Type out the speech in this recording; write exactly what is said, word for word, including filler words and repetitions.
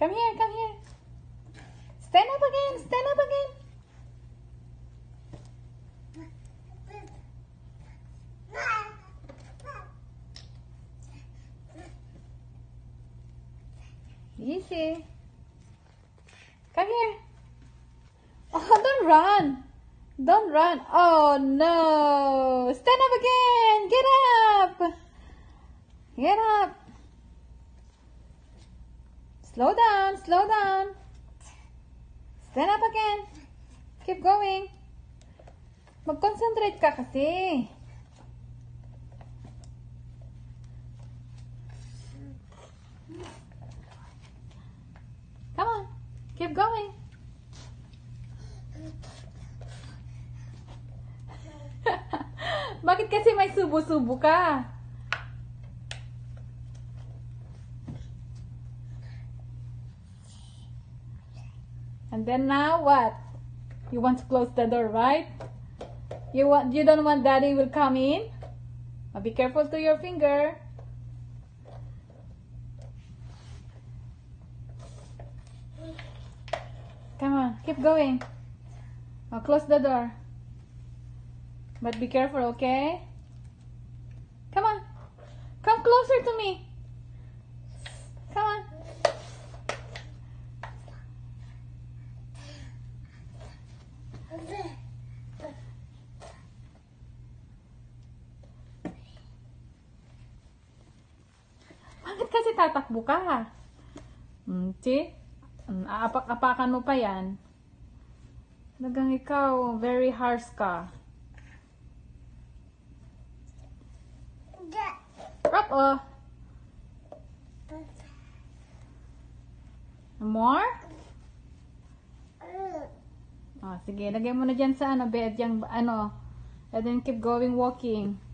Come here, come here. Stand up again, stand up again. Easy. Come here. Oh, don't run. Don't run. Oh, no. Stand up again. Get up. Get up. Slow down. Slow down. Stand up again. Keep going. Mag-concentrate ka kasi. Come on. Keep going. Bakit kasi may subo-subo ka? And then now what? You want to close the door, right? You want you don't want daddy will come in? Oh, be careful to your finger. Come on, keep going. I'll close the door. But be careful, okay? Come on. Come closer to me. Come on. Bakit kasi tatakbo ka? Hmm, see? Aapak-apakan mo pa yan. Talagang ikaw, very harsh ka. Up, oh. More? Oh, sige, lagay mo na dyan sa ano, bed, yung ano. And then keep going walking.